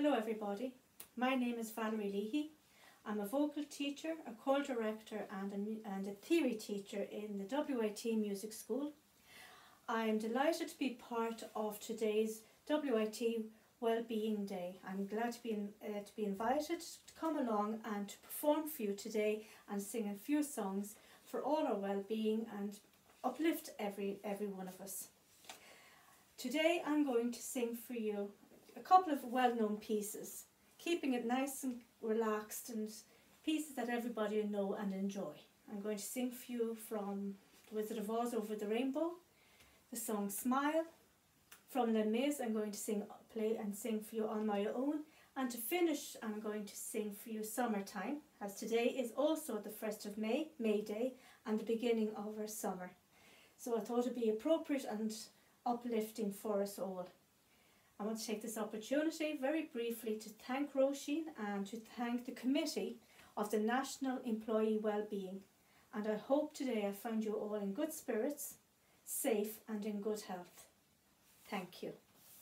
Hello everybody, my name is Valerie Leahy. I'm a vocal teacher, a choir director and a theory teacher in the WIT Music School. I'm delighted to be part of today's WIT Wellbeing Day. I'm glad to be invited to come along and to perform for you today and sing a few songs for all our well-being and uplift every one of us. Today I'm going to sing for you a couple of well-known pieces, keeping it nice and relaxed and pieces that everybody will know and enjoy. I'm going to sing for you from The Wizard of Oz Over the Rainbow, the song Smile. From Les Mis I'm going to play and sing for you On My Own, and to finish I'm going to sing for you Summertime, as today is also the 1st of May, May Day, and the beginning of our summer. So I thought it would be appropriate and uplifting for us all. I want to take this opportunity very briefly to thank Roisin and to thank the committee of the National Employee Wellbeing, and I hope today I found you all in good spirits, safe and in good health. Thank you.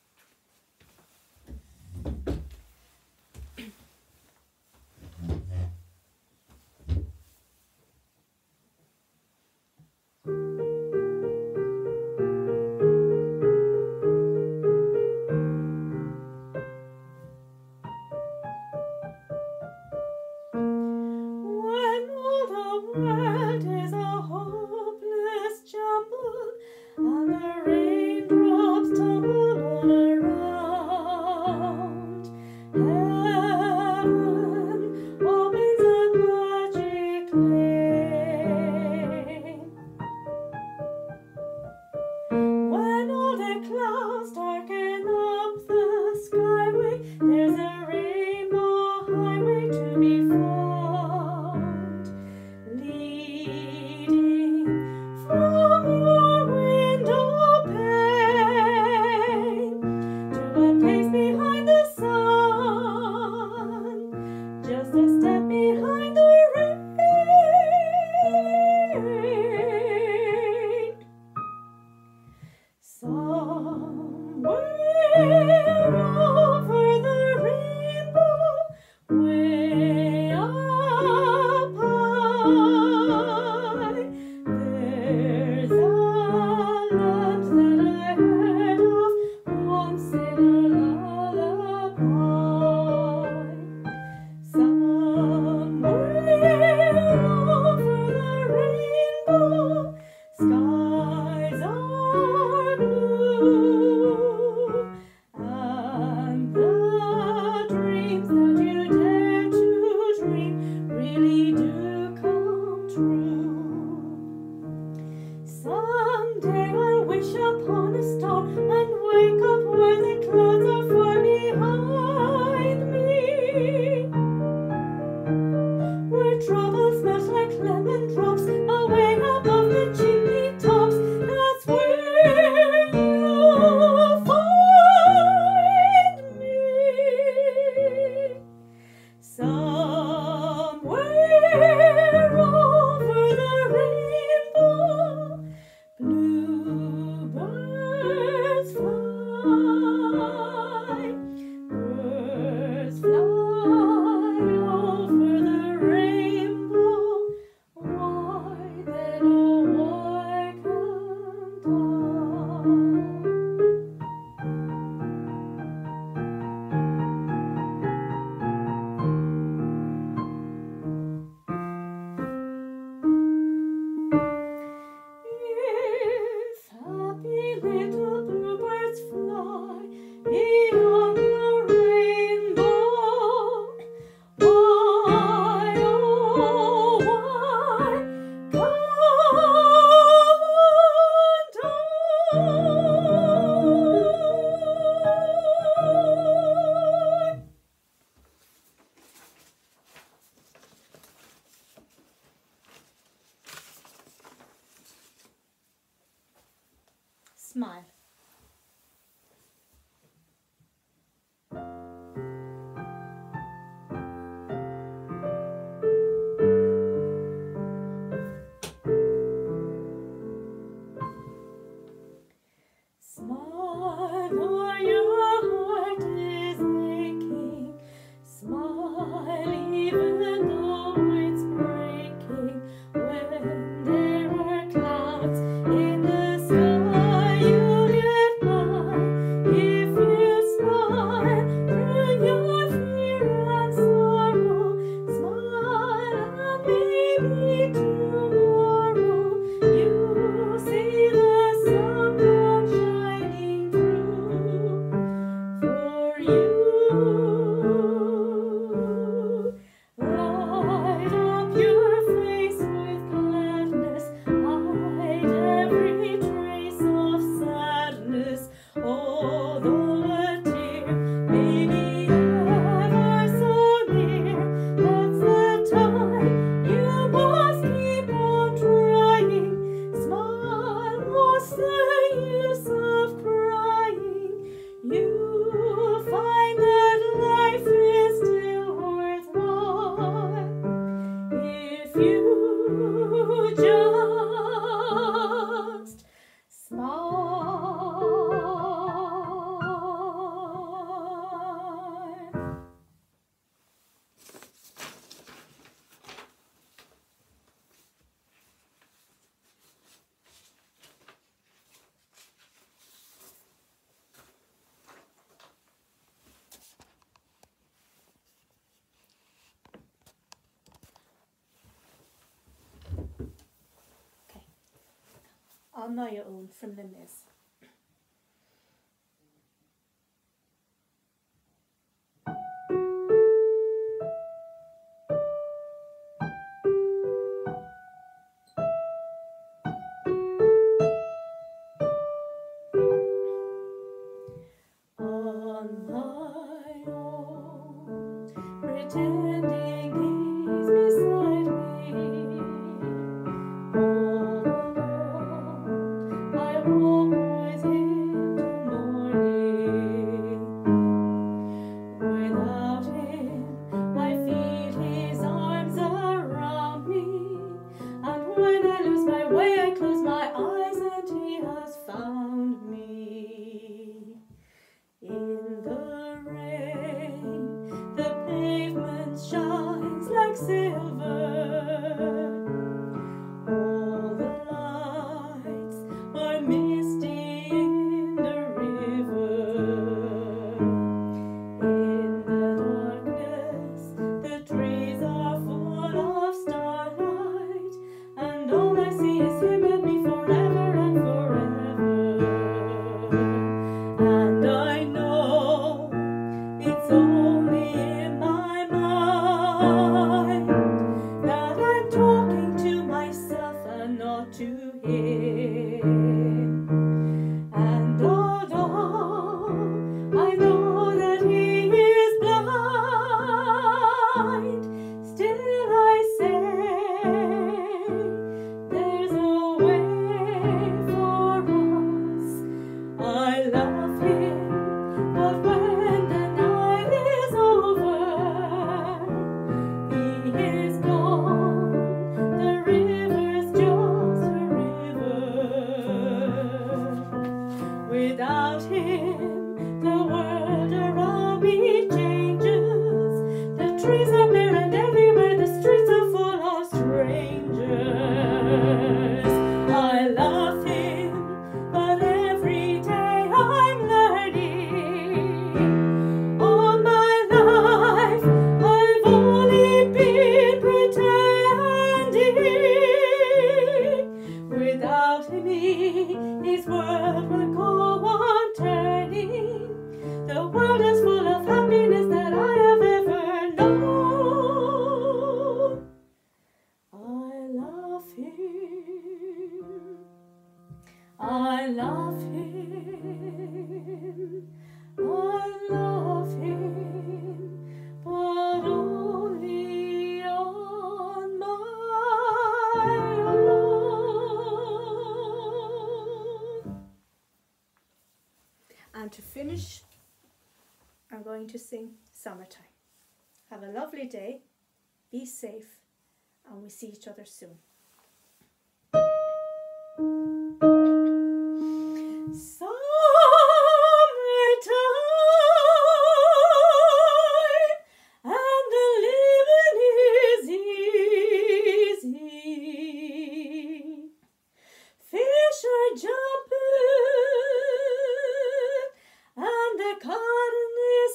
Smile. Smile, for your heart is aching. on my own from Les Mis. Pretending he's beside me, all alone I walk with him till morning. Without him I feel his arms around me, and when I lose my way I close my eyes and he has found me. In the rain the pavement shines like silver. All the lights are misty in the river. In the darkness the trees are full of starlight, and all I see is him and me forever and forever. And I know it's only in my mind that I'm talking to myself and not to him. And although I know that he is blind, still I say there's a way for us. I love him, but when the night is over, he is gone. The river's just a river. Without him, the world around me changes. The trees are bare and everywhere the streets are full of strangers. I love him, but every day I'm learning. All my life I've only been pretending. Without me, his world will go on turning. The world is full of happiness that I have ever known. I love him. I love him. I love him, but only on my own. And to finish, I'm going to sing Summertime. Have a lovely day, be safe, and we'll see each other soon. Summertime, and the living is easy. Fish are jumping, and the cotton is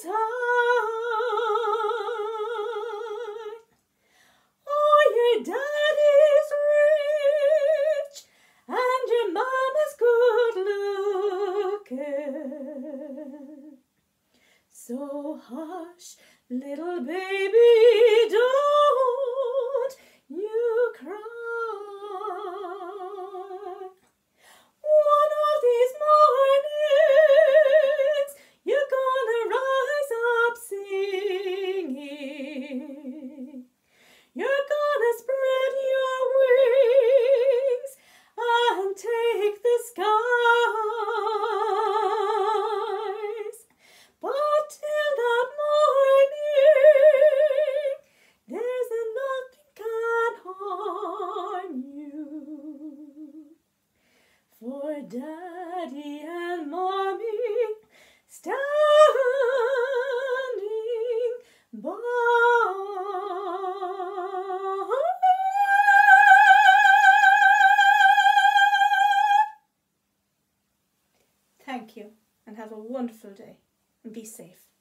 high. Oh, your daddy's rich, and your mama's good looking. So hush, little baby, don't you cry. One of these mornings you're gonna rise up singing. You're gonna spread your wings and take the skies. But till that morning, there's nothing can harm you. For Daddy and Mommy standing by. Thank you, and have a wonderful day, and be safe.